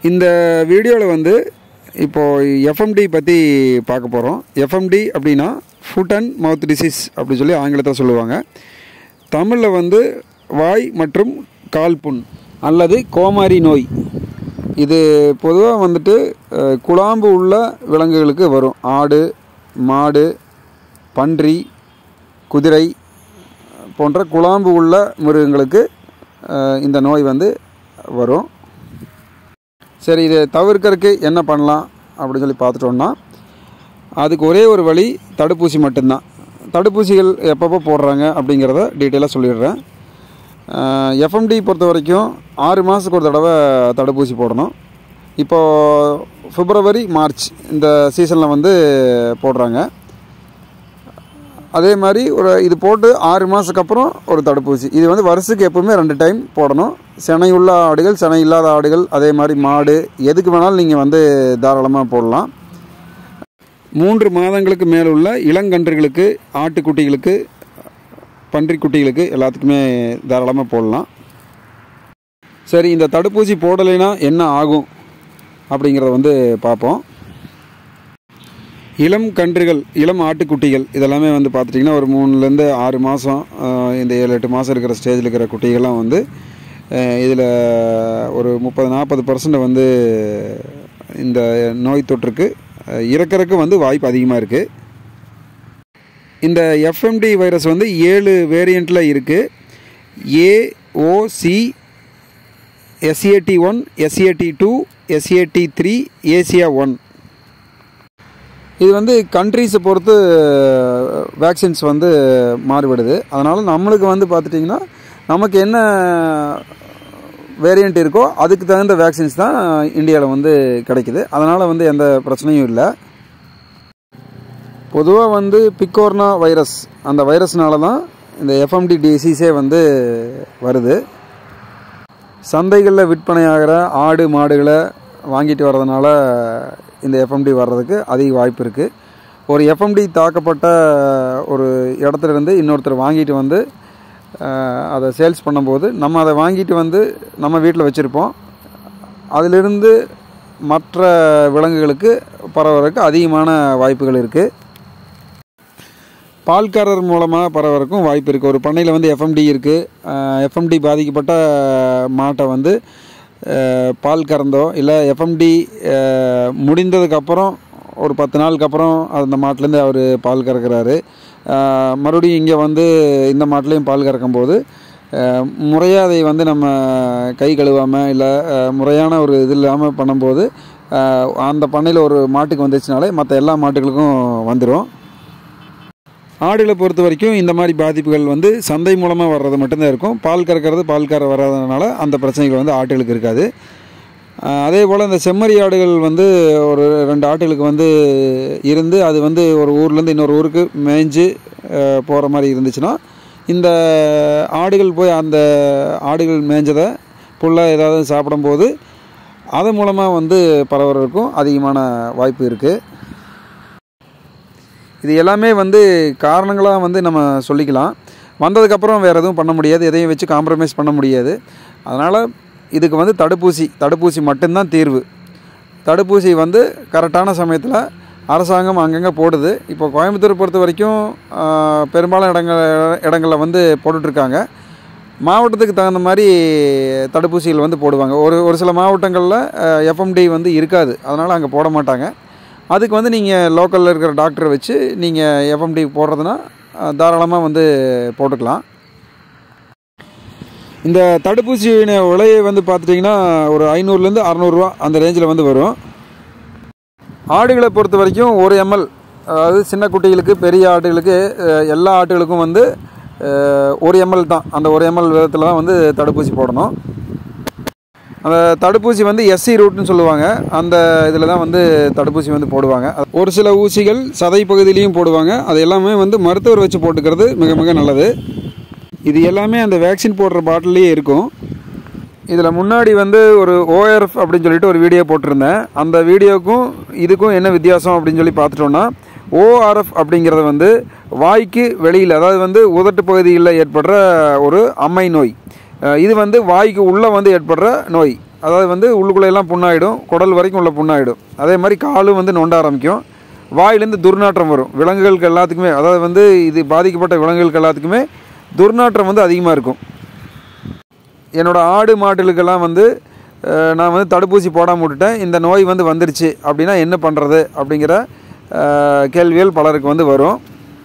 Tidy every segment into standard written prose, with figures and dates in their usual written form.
இந்த வீடியோவில் வந்து இப்போது எஃப்எம்டி பற்றி பார்க்க போகிறோம். எஃப்எம்டி அப்படின்னா ஃபுட் அண்ட் மவுத் டிசீஸ் அப்படி சொல்லி ஆங்கிலத்தில் சொல்லுவாங்க. தமிழில் வந்து வாய் மற்றும் கால் புண் அல்லது கோமாரி நோய். இது பொதுவாக வந்துட்டு குழாம்பு உள்ள விலங்குகளுக்கு வரும். ஆடு, மாடு, பன்றி, குதிரை போன்ற குழாம்பு உள்ள மிருகங்களுக்கு இந்த நோய் வந்து வரும். சரி, இதை தவிர்க்கறதுக்கு என்ன பண்ணலாம் அப்படின்னு சொல்லி பார்த்துட்டோம்னா, அதுக்கு ஒரே ஒரு வழி தடுப்பூசி மட்டும்தான். தடுப்பூசிகள் எப்பப்போ போடுறாங்க அப்படிங்கிறத டீட்டெயிலாக சொல்லிடுறேன். எஃப்எம்டி பொறுத்த வரைக்கும் 6 மாதத்துக்கு ஒரு தடவை தடுப்பூசி போடணும். இப்போது பிப்ரவரி, மார்ச் இந்த சீசனில் வந்து போடுறாங்க. அதே மாதிரி இது போட்டு 6 மாதத்துக்கு அப்புறம் ஒரு தடுப்பூசி. இது வந்து வருஷத்துக்கு எப்போவுமே 2 டைம் போடணும். சினை உள்ள ஆடுகள், சினை இல்லாத ஆடுகள், அதே மாதிரி மாடு, எதுக்கு வேணாலும் நீங்கள் வந்து தாராளமாக போடலாம். 3 மாதங்களுக்கு மேலே உள்ள இளங்கன்றுகளுக்கு, ஆட்டுக்குட்டிகளுக்கு, பன்றிக்குட்டிகளுக்கு எல்லாத்துக்குமே தாராளமாக போடலாம். சரி, இந்த தடுப்பூசி போடலைன்னா என்ன ஆகும் அப்படிங்கிறத வந்து பார்ப்போம். இளம் கன்றுகள், இளம் ஆட்டுக்குட்டிகள் இதெல்லாமே வந்து பார்த்துட்டிங்கன்னா ஒரு 3லேருந்து 6 மாதம், இந்த 7-8 மாதம் இருக்கிற ஸ்டேஜில் இருக்கிற குட்டிகள்லாம் வந்து இதில் ஒரு 30-40% வந்து இந்த நோய் தொற்றுக்கு இறக்கறதுக்கு வந்து வாய்ப்பு அதிகமாக இருக்குது. இந்த எஃப்எம்டி வைரஸ் வந்து 7 வேரியண்ட்டில் இருக்குது. AOC, SAT1, SAT2, SAT3, ASIA1. இது வந்து கண்ட்ரீஸை பொறுத்து வேக்சின்ஸ் வந்து மாறுபடுது. அதனால் நம்மளுக்கு வந்து பார்த்துட்டிங்கன்னா நமக்கு என்ன வேரியண்ட் இருக்கோ அதுக்கு தகுந்த வேக்சின்ஸ் தான் இந்தியாவில் வந்து கிடைக்குது. அதனால் வந்து எந்த பிரச்சனையும் இல்லை. பொதுவாக வந்து பிக்கோர்னா வைரஸ், அந்த வைரஸ்னால தான் இந்த எஃப்எம்டி டிசீஸே வந்து வருது. சந்தைகளில் விற்பனையாகிற ஆடு மாடுகளை வாங்கிட்டு வர்றதுனால இந்த எஃப்எம்டி வர்றதுக்கு அதிக வாய்ப்பு இருக்குது. ஒரு எஃப்எம்டி தாக்கப்பட்ட ஒரு இடத்துலேருந்து இன்னொருத்தர் வாங்கிட்டு வந்து அதை சேல்ஸ் பண்ணும்போது நம்ம அதை வாங்கிட்டு வந்து நம்ம வீட்டில் வச்சுருப்போம். அதிலிருந்து மற்ற விலங்குகளுக்கு பரவறதுக்கு அதிகமான வாய்ப்புகள் இருக்குது. பால்காரர் மூலமாக பரவறதுக்கும் வாய்ப்பு இருக்குது. ஒரு பண்ணையில் வந்து எஃப்எம்டி இருக்குது. எஃப்எம்டி பாதிக்கப்பட்ட மாட்டை வந்து பால் கறந்தோ இல்லை எஃப்எம்டி முடிந்ததுக்கப்புறம் ஒரு 10 நாளுக்கு அப்புறம் அந்த மாட்டிலேருந்து அவர் பால் கறக்கிறாரு. மறுபடியும் இங்கே வந்து இந்த மாட்டிலையும் பால் கறக்கும்போது முறையாக அதை வந்து நம்ம கை கழுவாமல் இல்லை முறையான ஒரு இது இல்லாமல் பண்ணும்போது அந்த பண்ணையில் ஒரு மாட்டுக்கு வந்துச்சுனாலே மற்ற எல்லா மாட்டுகளுக்கும் வந்துடும். ஆடுகளை பொறுத்த வரைக்கும் இந்த மாதிரி பாதிப்புகள் வந்து சந்தை மூலமாக வர்றது மட்டும்தான் இருக்கும். பால் கறக்கிறது, பால் கற வராதனால அந்த பிரச்சனைகள் வந்து ஆட்டுகளுக்கு இருக்காது. அதே போல் இந்த செம்மறி ஆடுகள் வந்து ஒரு 2 ஆட்டுகளுக்கு வந்து இருந்து அது வந்து ஒரு ஊர்லேருந்து இன்னொரு ஊருக்கு மேய்ஞ்சு போகிற மாதிரி இருந்துச்சுன்னா இந்த ஆடுகள் போய் அந்த ஆடுகள் மேய்ஞ்சதை புல்லை ஏதாவது சாப்பிடும்போது அது மூலமாக வந்து பரவுறதுக்கும் அதிகமான வாய்ப்பு இருக்குது. இது எல்லாமே வந்து காரணங்களாக வந்து நம்ம சொல்லிக்கலாம். வந்ததுக்கப்புறம் வேறு எதுவும் பண்ண முடியாது, எதையும் வச்சு காம்ப்ரமைஸ் பண்ண முடியாது. அதனால் இதுக்கு வந்து தடுப்பூசி மட்டும்தான் தீர்வு. தடுப்பூசி வந்து கரெக்டான சமயத்தில் அரசாங்கம் அங்கங்கே போடுது. இப்போ கோயம்புத்தூர் பொறுத்த வரைக்கும் பெரும்பாலும் இடங்களில் வந்து போட்டுட்ருக்காங்க. மாவட்டத்துக்கு தகுந்த மாதிரி தடுப்பூசிகள் வந்து போடுவாங்க. ஒரு சில மாவட்டங்களில் எஃப்எம்டி வந்து இருக்காது, அதனால் அங்கே போட மாட்டாங்க. அதுக்கு வந்து நீங்கள் லோக்கலில் இருக்கிற டாக்டரை வச்சு நீங்கள் எஃப்எம்டி போடுறதுனா தாராளமாக வந்து போட்டுக்கலாம். இந்த தடுப்பூசியின் விலையை வந்து பார்த்துட்டிங்கன்னா ஒரு 500லேருந்து 600 ரூபா அந்த ரேஞ்சில் வந்து வரும். ஆடுகளை பொறுத்த வரைக்கும் 1 ml, அதாவது சின்ன குட்டிகளுக்கு, பெரிய ஆடுகளுக்கு, எல்லா ஆட்டுகளுக்கும் வந்து 1 ml தான். அந்த 1 ml விதத்தில் தான் வந்து தடுப்பூசி போடணும். அந்த தடுப்பூசி வந்து SC ரூட்னு சொல்லுவாங்க. அந்த இதில் தான் வந்து தடுப்பூசி வந்து போடுவாங்க. ஒரு சில ஊசிகள் சதை பகுதியிலையும் போடுவாங்க. அது எல்லாமே வந்து மருத்துவர் வச்சு போட்டுக்கிறது மிக மிக நல்லது. இது எல்லாமே அந்த வேக்சின் போடுற பாட்டிலே இருக்கும். இதில் முன்னாடி வந்து ஒரு ORF அப்படின்னு சொல்லிட்டு ஒரு வீடியோ போட்டிருந்தேன். அந்த வீடியோக்கும் இதுக்கும் என்ன வித்தியாசம் அப்படின்னு சொல்லி பார்த்துட்டோன்னா, ORF அப்படிங்கிறது வந்து வாய்க்கு வெளியில், அதாவது வந்து உதட்டு பகுதியில் ஏற்படுற ஒரு அம்மை நோய். இது வந்து வாய்க்கு உள்ளே வந்து ஏற்படுற நோய். அதாவது வந்து உள்ளுக்குள்ளே எல்லாம் புண்ணாயிடும், குடல் வரைக்கும் உள்ள புண்ணாயிடும். அதே மாதிரி காலும் வந்து நொண்ட ஆரம்பிக்கும், வாயிலேருந்து துர்நாற்றம் வரும். விலங்குகளுக்கு எல்லாத்துக்குமே, அதாவது வந்து இது பாதிக்கப்பட்ட விலங்குகளுக்கு எல்லாத்துக்குமே துர்நாற்றம் வந்து அதிகமாக இருக்கும். என்னோடய ஆடு மாடுகளுக்கெல்லாம் வந்து நான் வந்து தடுப்பூசி போடாமல் விட்டுட்டேன், இந்த நோய் வந்து வந்துருச்சு அப்படின்னா என்ன பண்ணுறது அப்படிங்கிற கேள்விகள் பலருக்கு வந்து வரும்.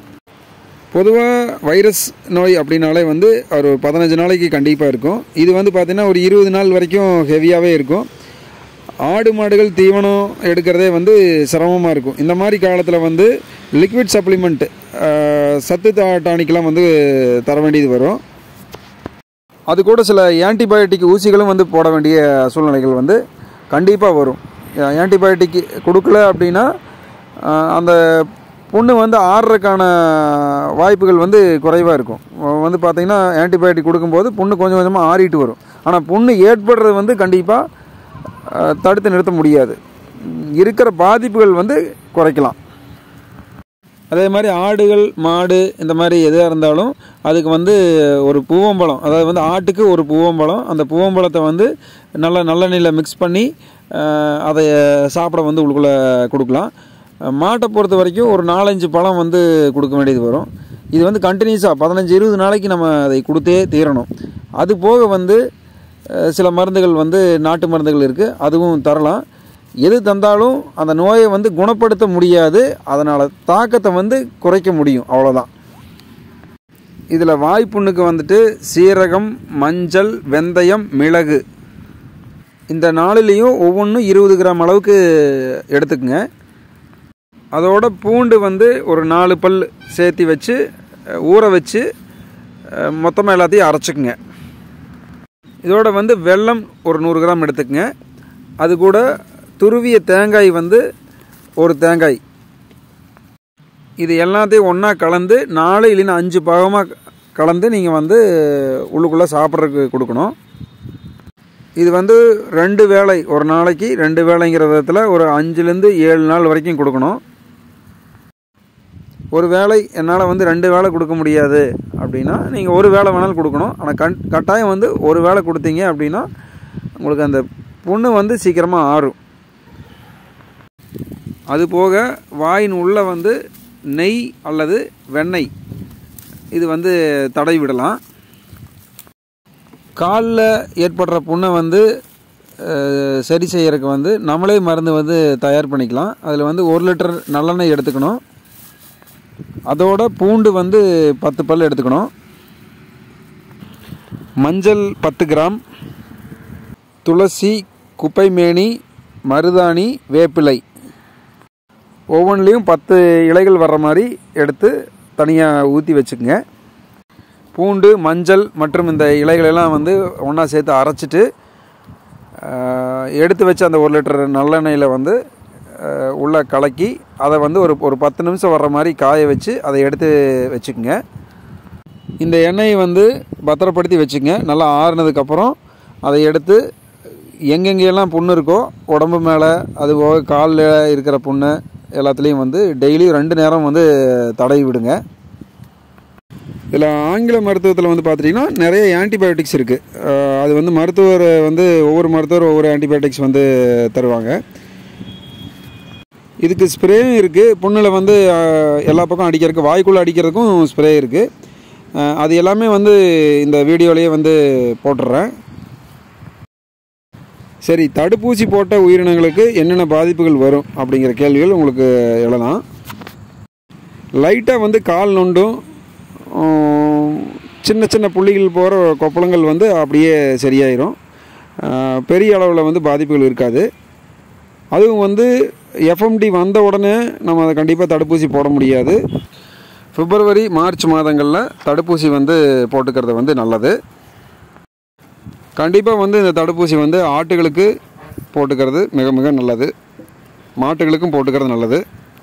பொதுவாக வைரஸ் நோய் அப்படின்னாலே வந்து ஒரு 15 நாளைக்கு கண்டிப்பாக இருக்கும். இது வந்து பார்த்திங்கன்னா ஒரு 20 நாள் வரைக்கும் ஹெவியாகவே இருக்கும். ஆடு மாடுகள் தீவனம் எடுக்கிறதே வந்து சிரமமாக இருக்கும். இந்த மாதிரி காலத்தில் வந்து லிக்விட் சப்ளிமெண்ட், சத்து டானிக்கெலாம் வந்து தர வேண்டியது வரும். அது கூட சில ஆன்டிபயோட்டிக் ஊசிகளும் வந்து போட வேண்டிய சூழ்நிலைகள் வந்து கண்டிப்பாக வரும். ஆன்டிபயோட்டிக் கொடுக்கல அப்படின்னா அந்த புண்ணு வந்து ஆறுறதுக்கான வாய்ப்புகள் வந்து குறைவாக இருக்கும். வந்து பார்த்திங்கன்னா ஆன்டிபயோட்டிக் கொடுக்கும்போது புண்ணு கொஞ்சம் கொஞ்சமாக ஆறிட்டு வரும். ஆனால் புண்ணு ஏற்படுறது வந்து கண்டிப்பாக தடுத்து நிறுத்த முடியாது. இருக்கிற பாதிப்புகள் வந்து குறைக்கலாம். அதே மாதிரி ஆடுகள் மாடு இந்த மாதிரி எதாக இருந்தாலும் அதுக்கு வந்து ஒரு பூவம்பழம், அதாவது வந்து ஆட்டுக்கு ஒரு பூவம்பழம், அந்த பூவம்பழத்தை வந்து நல்லெண்ணெயில் மிக்ஸ் பண்ணி அதை சாப்பிட வந்து உள்ளுக்குள்ளே கொடுக்கலாம். மாட்டை பொறுத்த வரைக்கும் ஒரு 4-5 பழம் வந்து கொடுக்க வேண்டியது வரும். இது வந்து கண்டினியூஸாக 15-20 நாளைக்கு நம்ம அதை கொடுத்தே தீரணும். அது போக வந்து சில மருந்துகள் வந்து நாட்டு மருந்துகள் இருக்குது, அதுவும் தரலாம். எது தந்தாலும் அந்த நோயை வந்து குணப்படுத்த முடியாது, அதனால் தாக்கத்தை வந்து குறைக்க முடியும், அவ்வளோதான். இதில் வாய்ப்புண்ணுக்கு வந்துட்டு சீரகம், மஞ்சள், வெந்தயம், மிளகு இந்த 4லையும் ஒவ்வொன்றும் 20 கிராம் அளவுக்கு எடுத்துக்கங்க. அதோட பூண்டு வந்து ஒரு 4 பல் சேர்த்து வச்சு ஊற வச்சு மொத்தமாக எல்லாத்தையும் அரைச்சிக்குங்க. இதோட வந்து வெல்லம் ஒரு 100 கிராம் எடுத்துக்கங்க. அது கூட துருவிய தேங்காய் வந்து ஒரு தேங்காய், இது எல்லாத்தையும் ஒன்றா கலந்து 4 இல்லைன்னா 5 பாகமாக கலந்து நீங்கள் வந்து உள்ளுக்குள்ளே சாப்பிட்றதுக்கு கொடுக்கணும். இது வந்து 2 வேளை, ஒரு நாளைக்கு 2 வேளைங்கிற விதத்தில் ஒரு 5லேருந்து 7 நாள் வரைக்கும் கொடுக்கணும். ஒரு வேளை என்னால் வந்து 2 வேளை கொடுக்க முடியாது அப்படின்னா நீங்கள் ஒரு வேளை வேணாலும் கொடுக்கணும். ஆனால் கட்டாயம் வந்து ஒரு வேளை கொடுத்தீங்க அப்படின்னா உங்களுக்கு அந்த புண்ணு வந்து சீக்கிரமாக ஆறும். அதுபோக வாயின் உள்ளே வந்து நெய் அல்லது வெண்ணெய் இது வந்து தடவி விடலாம். காலில் ஏற்படுற புண்ணை வந்து சரி செய்யறதுக்கு வந்து நம்மளே மருந்து வந்து தயார் பண்ணிக்கலாம். அதில் வந்து 1 லிட்டர் நல்லெண்ணெய் எடுத்துக்கணும். அதோட பூண்டு வந்து 10 பல் எடுத்துக்கணும். மஞ்சள் 10 கிராம், துளசி, குப்பைமேனி, மருதாணி, வேப்பிலை ஒவ்வொன்றிலையும் 10 இலைகள் வர்ற மாதிரி எடுத்து தனியாக ஊற்றி வச்சுக்கோங்க. பூண்டு, மஞ்சள் மற்றும் இந்த இலைகளெல்லாம் வந்து ஒன்றா சேர்த்து அரைச்சிட்டு எடுத்து வச்சு அந்த 1 லிட்டர் நல்லெண்ணெயில் வந்து உள்ளே கலக்கி அதை வந்து ஒரு 10 நிமிஷம் வர்ற மாதிரி காய வச்சு அதை எடுத்து வச்சுக்கோங்க. இந்த எண்ணெயை வந்து பத்திரப்படுத்தி வச்சுக்கங்க. நல்லா ஆறுனதுக்கப்புறம் அதை எடுத்து எங்கெங்கெல்லாம் புண்ணு இருக்கோ உடம்பு மேலே, அது போக காலில் இருக்கிற புண்ணு எல்லாத்துலேயும் வந்து டெய்லி 2 நேரம் வந்து தடவி விடுங்க. இதில் ஆங்கில மருத்துவத்தில் வந்து பார்த்துட்டிங்கன்னா நிறைய ஆன்டிபயோட்டிக்ஸ் இருக்குது. அது வந்து மருத்துவர் வந்து ஒவ்வொரு மருத்துவர் ஒவ்வொரு ஆன்டிபயோட்டிக்ஸ் வந்து தருவாங்க. இதுக்கு ஸ்ப்ரேயும் இருக்குது. புண்ணில் வந்து எல்லா பக்கம் அடிக்கிறதுக்கு, வாய்க்குள்ளே அடிக்கிறதுக்கும் ஸ்ப்ரே இருக்குது. அது எல்லாமே வந்து இந்த வீடியோலேயே வந்து போட்டுடுறேன். சரி, தடுப்பூசி போட்ட உயிரினங்களுக்கு என்னென்ன பாதிப்புகள் வரும் அப்படிங்கிற கேள்விகள் உங்களுக்கு எழலாம். லைட்டாக வந்து கால் நொண்டும் சின்ன சின்ன புள்ளிகள் போகிற கொப்பளங்கள் வந்து அப்படியே சரியாயிரும். பெரிய அளவில் வந்து பாதிப்புகள் இருக்காது. அதுவும் வந்து எஃப்எம்டி வந்த உடனே நம்ம அதை கண்டிப்பாக தடுப்பூசி போட முடியாது. பிப்ரவரி, மார்ச் மாதங்களில் தடுப்பூசி வந்து போட்டுக்கிறது வந்து நல்லது. கண்டிப்பாக வந்து இந்த தடுப்பூசி வந்து ஆட்டுகளுக்கு போட்டுக்கிறது மிக மிக நல்லது. மாட்டுகளுக்கும் போட்டுக்கிறது நல்லது.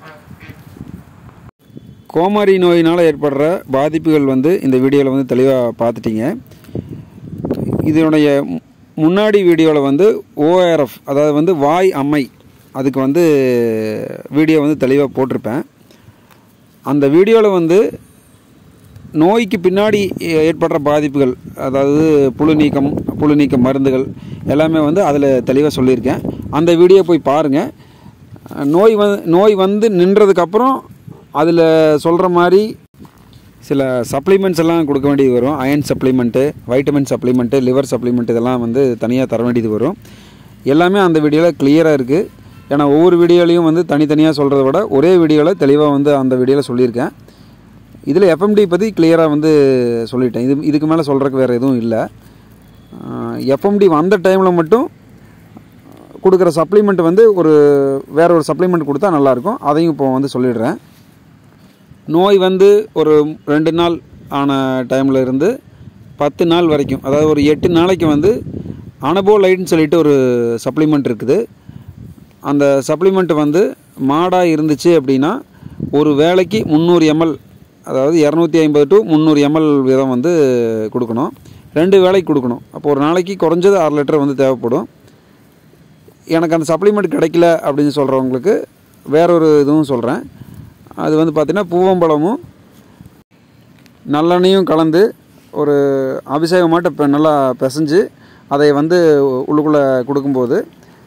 கோமாரி நோயினால் ஏற்படுற பாதிப்புகள் வந்து இந்த வீடியோவில் வந்து தெளிவாக பார்த்துட்டிங்க. இதனுடைய முன்னாடி வீடியோவில் வந்து ORF, அதாவது வந்து வாய் அம்மை, அதுக்கு வந்து வீடியோ வந்து தெளிவாக போட்டிருப்பேன். அந்த வீடியோவில் வந்து நோய்க்கு பின்னாடி ஏற்படுற பாதிப்புகள், அதாவது புழு நீக்கம் மருந்துகள் எல்லாமே வந்து அதில் தெளிவாக சொல்லியிருக்கேன். அந்த வீடியோ போய் பாருங்கள். நோய் வந்து நின்றதுக்கப்புறம் அதில் சொல்கிற மாதிரி சில சப்ளிமெண்ட்ஸ் எல்லாம் கொடுக்க வேண்டியது வரும். Iron supplement, vitamin supplement, liver supplement இதெல்லாம் வந்து தனியாக தர வேண்டியது வரும். எல்லாமே அந்த வீடியோவில் கிளியராக இருக்குது. ஏன்னா ஒவ்வொரு வீடியோலையும் வந்து தனித்தனியாக சொல்கிறத விட ஒரே வீடியோவில் தெளிவாக வந்து அந்த வீடியோவில் சொல்லியிருக்கேன். இதில் எஃப்எம்டி பற்றி கிளியராக வந்து சொல்லிட்டேன். இதுக்கு மேலே சொல்கிறதுக்கு வேறு எதுவும் இல்லை. எஃப்எம்டி வந்த டைமில் மட்டும் கொடுக்குற சப்ளிமெண்ட் வந்து வேறு ஒரு சப்ளிமெண்ட் கொடுத்தா நல்லாயிருக்கும். அதையும் இப்போ வந்து சொல்லிடுறேன். நோய் வந்து ஒரு 2 நாள் ஆன டைமில் இருந்து 10 நாள் வரைக்கும், அதாவது ஒரு 8 நாளைக்கு வந்து அனபோலைட்னு சொல்லிட்டு ஒரு சப்ளிமெண்ட் இருக்குது. அந்த சப்ளிமெண்ட் வந்து மாடாக இருந்துச்சு அப்படின்னா ஒரு வேளைக்கு 300 ml, அதாவது 250 to 300 ml வீதம் வந்து கொடுக்கணும். 2 வேளைக்கு கொடுக்கணும். அப்போ ஒரு நாளைக்கு குறைஞ்சது 6 லிட்டர் வந்து தேவைப்படும். எனக்கு அந்த சப்ளிமெண்ட் கிடைக்கல அப்படின்னு சொல்கிறவங்களுக்கு வேறொரு இதுவும் சொல்கிறேன். அது வந்து பார்த்திங்கன்னா பூவம்பழமும் நல்லெண்ணையும் கலந்து ஒரு அபிஷேகமாட்ட நல்லா பிசைஞ்சு அதை வந்து உள்ளுக்குள்ளே கொடுக்கும்போது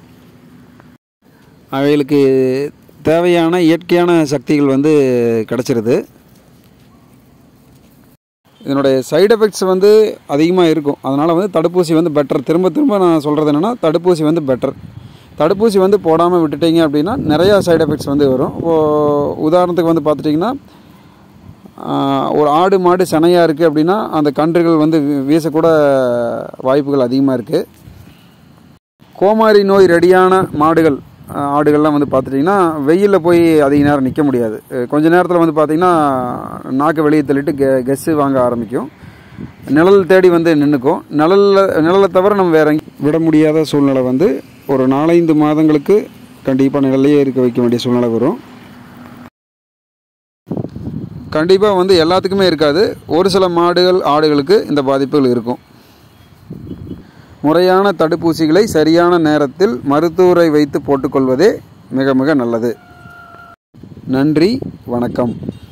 அவைகளுக்கு தேவையான இயற்கையான சக்திகள் வந்து கிடச்சிருது. இதனுடைய சைடு எஃபெக்ட்ஸ் வந்து அதிகமாக இருக்கும். அதனால் வந்து தடுப்பூசி வந்து பெட்டர். திரும்ப நான் சொல்கிறது என்னென்னா, தடுப்பூசி வந்து பெட்டர். தடுப்பூசி வந்து போடாமல் விட்டுட்டிங்க அப்படின்னா நிறையா சைடு எஃபெக்ட்ஸ் வந்து வரும். இப்போது உதாரணத்துக்கு வந்து பார்த்துட்டிங்கன்னா, ஒரு ஆடு மாடு சினையாக இருக்குது அப்படின்னா அந்த கன்றுகள் வந்து வீசக்கூட வாய்ப்புகள் அதிகமாக இருக்குது. கோமாரி நோய் ரெடியான ஆடுகள்லாம் வந்து பார்த்துட்டிங்கன்னா வெயிலில் போய் அதிக நேரம் நிற்க முடியாது. கொஞ்ச நேரத்தில் வந்து பார்த்திங்கன்னா நாக்கு வெளியே தள்ளிட்டு கெஸ்ஸு வாங்க ஆரம்பிக்கும். நிழல் தேடி வந்து நின்றுக்கும். நிழலை தவிர நம்ம வேற விட முடியாத சூழ்நிலை வந்து ஒரு 4-5 மாதங்களுக்கு கண்டிப்பாக நிழலையே இருக்க வைக்க வேண்டிய சூழ்நிலை வரும். கண்டிப்பாக வந்து எல்லாத்துக்குமே இருக்காது. ஒரு சில ஆடுகளுக்கு இந்த பாதிப்புகள் இருக்கும். முறையான தடுப்பூசிகளை சரியான நேரத்தில் மருத்துவரை வைத்து போட்டுக்கொள்வதே மிக மிக நல்லது. நன்றி, வணக்கம்.